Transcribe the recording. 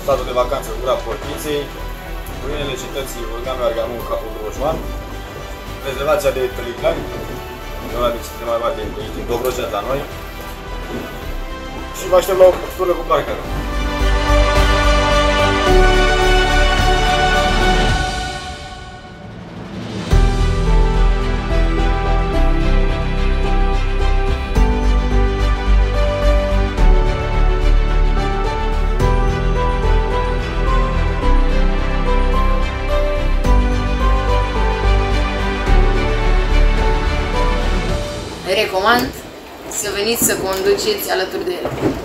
statul de vacanță Gura Portiței, ruinele cetății Vulcan Gargamun, Capul Drojoan, rezervația de Pelicani, de una din cele mai mari din Dobrogeni la noi. Și vă aștept la o tură cu barca. Recomand să veniți să conduceți alături de el.